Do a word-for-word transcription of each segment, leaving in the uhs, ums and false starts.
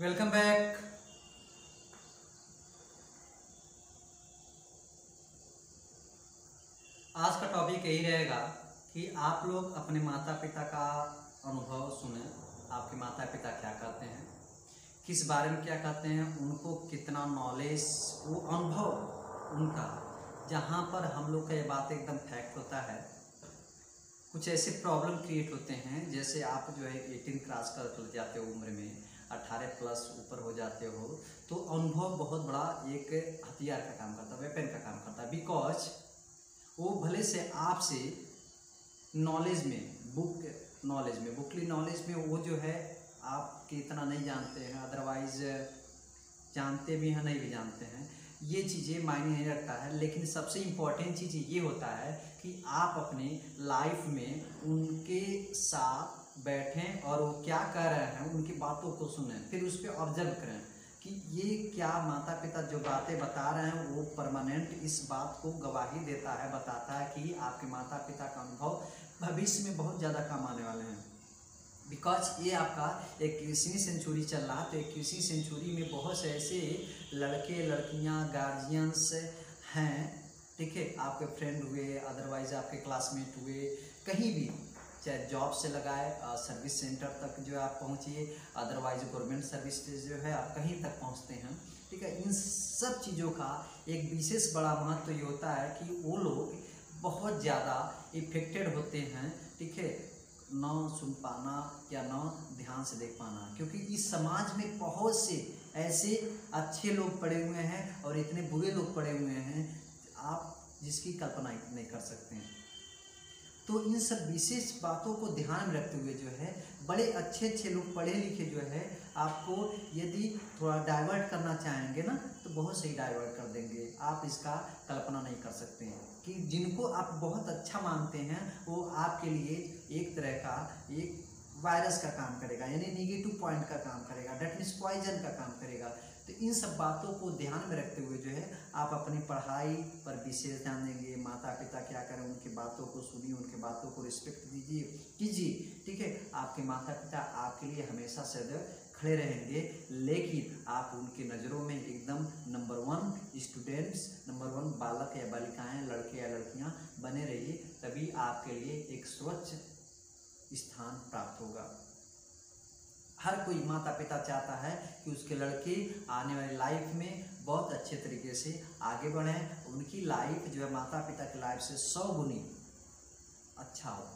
Welcome back. आज का topic यही रहेगा कि आप लोग अपने माता पिता का अनुभव सुने। आपके माता पिता क्या करते हैं, किस बारे में क्या करते हैं, उनको कितना नॉलेज, वो अनुभव उनका, जहाँ पर हम लोग का ये बात एकदम फैक्ट होता है। कुछ ऐसे प्रॉब्लम क्रिएट होते हैं, जैसे आप जो है एटीन क्रॉस कर जाते हो उम्र में, अठारह प्लस ऊपर हो जाते हो, तो अनुभव बहुत बड़ा एक हथियार का काम करता है, वेपन का काम करता है। बिकॉज वो भले से आपसे नॉलेज में, बुक नॉलेज में, बुकली नॉलेज में वो जो है आपके इतना नहीं जानते हैं, अदरवाइज जानते भी हैं नहीं भी जानते हैं, ये चीज़ें मायने नहीं रखता है। लेकिन सबसे इम्पॉर्टेंट चीज़ ये होता है कि आप अपने लाइफ में उनके साथ बैठें और वो क्या कर रहे हैं उनकी बातों को सुनें, फिर उस पर ऑब्जर्व करें कि ये क्या माता पिता जो बातें बता रहे हैं वो परमानेंट इस बात को गवाही देता है, बताता है कि आपके माता पिता का अनुभव भविष्य में बहुत ज़्यादा काम आने वाले हैं। बिकॉज ये आपका इक्कीसवीं सेंचुरी चल रहा है, तो इक्कीसवीं सेंचुरी में बहुत से ऐसे लड़के लड़कियां गार्जियंस हैं, ठीक है, आपके फ्रेंड हुए, अदरवाइज आपके क्लासमेट हुए, कहीं भी, चाहे जॉब से लगाए सर्विस सेंटर तक जो आप पहुंचिए, अदरवाइज गवर्नमेंट सर्विस जो है आप कहीं तक पहुंचते हैं, ठीक है। इन सब चीज़ों का एक विशेष बड़ा महत्व ये होता है कि वो लोग बहुत ज़्यादा इफेक्टेड होते हैं, ठीक है, न सुन पाना या न ध्यान से देख पाना, क्योंकि इस समाज में बहुत से ऐसे अच्छे लोग पड़े हुए हैं और इतने बुरे लोग पड़े हुए हैं आप जिसकी कल्पना नहीं कर सकते हैं। तो इन सब विशेष बातों को ध्यान में रखते हुए जो है बड़े अच्छे अच्छे लोग पढ़े लिखे जो है आपको यदि थोड़ा डाइवर्ट करना चाहेंगे ना तो बहुत सही डाइवर्ट कर देंगे। आप इसका कल्पना नहीं कर सकते हैं कि जिनको आप बहुत अच्छा मानते हैं वो आपके लिए एक तरह का एक वायरस का काम करेगा, यानी नेगेटिव पॉइंट का काम करेगा, डेट मीन्स पॉइजन का काम करेगा। तो इन सब बातों को ध्यान में रखते हुए जो है आप अपनी पढ़ाई पर विशेष ध्यान देंगे। माता पिता क्या करें उनकी बातों को सुनिए, उनकी बातों को रिस्पेक्ट दीजिए कीजिए, ठीक है। आपके माता पिता आपके लिए हमेशा सदैव खड़े रहेंगे, लेकिन आप उनकी नज़रों में एकदम number one students, number one बालक या बालिकाएं, लड़के या लड़कियां बने रहिए, तभी आपके लिए एक स्वच्छ स्थान प्राप्त होगा। हर कोई माता पिता चाहता है कि उसके लड़के आने वाली लाइफ में बहुत अच्छे तरीके से आगे बढ़ें, उनकी लाइफ जो है माता पिता की लाइफ से सौ गुनी अच्छा हो।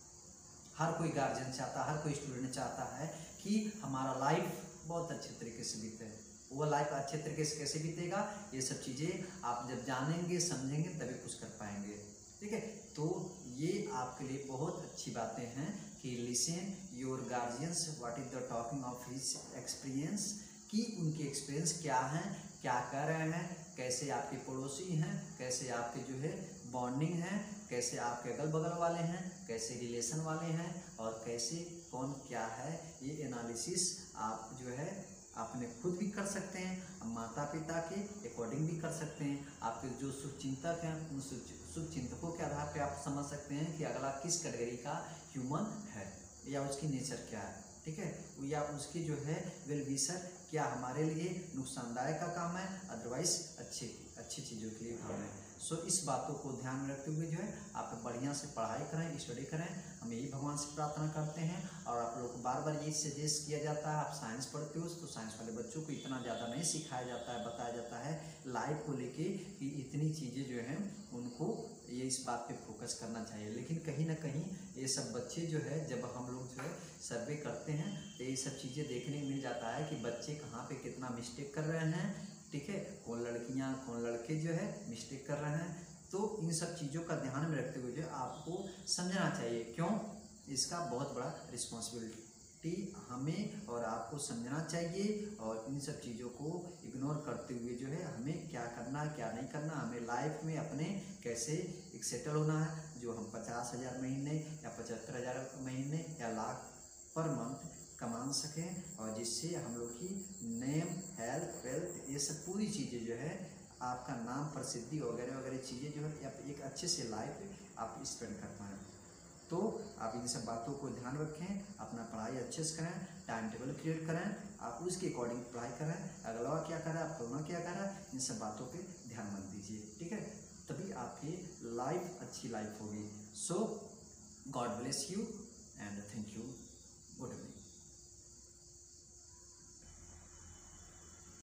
हर कोई गार्जियन चाहता है, हर कोई स्टूडेंट चाहता है कि हमारा लाइफ बहुत अच्छे तरीके से बीते। वो लाइफ अच्छे तरीके से कैसे बीतेगा, ये सब चीज़ें आप जब जानेंगे समझेंगे तभी कुछ कर पाएंगे, ठीक है। तो ये आपके लिए बहुत अच्छी बातें हैं कि listen your guardians what is the talking of his experience, कि उनके एक्सपीरियंस क्या हैं, क्या कर रहे हैं, कैसे आपके पड़ोसी हैं, कैसे आपके जो है बॉन्डिंग है, कैसे आपके अगल बगल वाले हैं, कैसे रिलेशन वाले हैं, और कैसे कौन क्या है। ये एनालिसिस आप जो है आपने खुद भी कर सकते हैं, माता पिता के अकॉर्डिंग भी कर सकते हैं। आपके जो शुभचिंतक हैं उन शुभचिंतकों के आधार पे आप समझ सकते हैं कि अगला किस कैटेगरी का ह्यूमन है या उसकी नेचर क्या है, ठीक है, या उसकी जो है वेल विशर क्या हमारे लिए नुकसानदायक का काम है, अदरवाइज अच्छी अच्छी चीज़ों के लिए काम है। सो इस बातों को ध्यान में रखते हुए जो है आप बढ़िया से पढ़ाई करें, स्टडी करें। हम यही भगवान से प्रार्थना करते हैं। और आप लोग को बार बार यही सजेस्ट किया जाता है, आप साइंस पढ़ते हो तो साइंस वाले बच्चों को इतना ज़्यादा नहीं सिखाया जाता है, बताया जाता है लाइफ को लेके कि इतनी चीज़ें जो हैं उनको ये इस बात पे फोकस करना चाहिए। लेकिन कहीं ना कहीं ये सब बच्चे जो है जब हम लोग जो है सर्वे करते हैं तो ये सब चीज़ें देखने को मिल जाता है कि बच्चे कहाँ पे कितना मिस्टेक कर रहे हैं, ठीक है, कौन लड़कियां कौन लड़के जो है मिस्टेक कर रहे हैं। तो इन सब चीज़ों का ध्यान में रखते हुए जो आपको समझना चाहिए, क्यों, इसका बहुत बड़ा रिस्पॉन्सिबिलिटी हमें और आपको समझना चाहिए। और इन सब चीज़ों को इग्नोर करते हुए जो है हमें क्या करना क्या नहीं करना, हमें लाइफ में अपने कैसे एक सेटल होना है, जो हम पचास हज़ार महीने या पचहत्तर हज़ार महीने या लाख पर मंथ कमा सकें, और जिससे हम लोग की नेम, हेल्थ, वेल्थ, ये सब पूरी चीज़ें जो है आपका नाम, प्रसिद्धि वगैरह वगैरह चीज़ें जो है आप एक अच्छे से लाइफ आप स्पेंड कर पाएँ। तो तो आप इन सब बातों को ध्यान रखें, अपना पढ़ाई अच्छे से करें, टाइम टेबल क्रिएट करें, आप उसके अकॉर्डिंग पढ़ाई करें, अगला क्या करें, आप फलना क्या करें, इन सब बातों पे ध्यान मत दीजिए, ठीक है। तभी आपकी लाइफ अच्छी लाइफ होगी। So God bless you and thank you. Good evening.